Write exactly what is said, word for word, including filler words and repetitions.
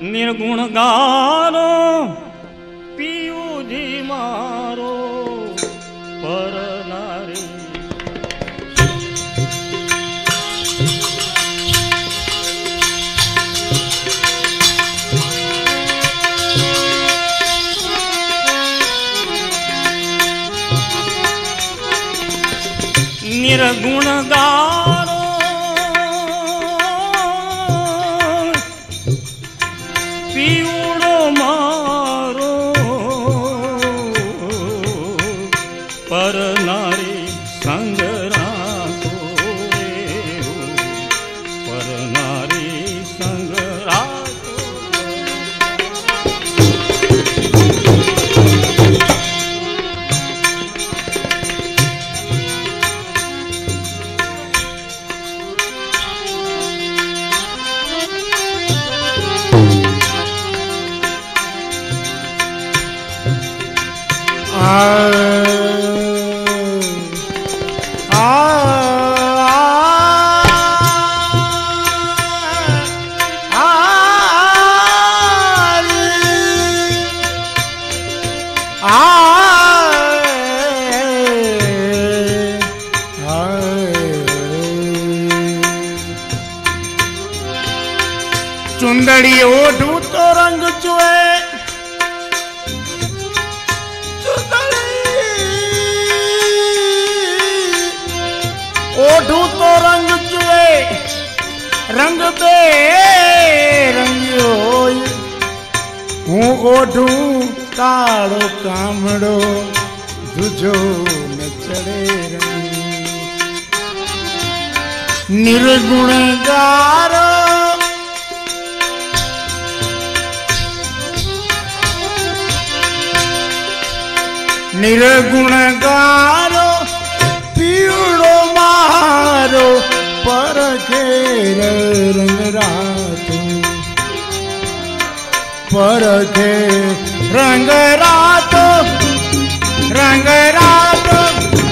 निर्गुण गारो पियूजी मारो पर नारी। निर्गुण गारो पीवड़ो मारो पर नारी संग राखो रे पर नारी संग राखो। चुंदड़ी ओढ़ू तो रंग चुए, ओढ़ू तो रंग चुए, रंग बे रंग होय। हूँ ओढ़ू काड़ो कामड़ो दुजो न चढ़े रंग। निर्गुण गारो निर्गुण गारो पीड़ो मारो पर खेर रंग रातो पर खे रंग रातो रंग रातो।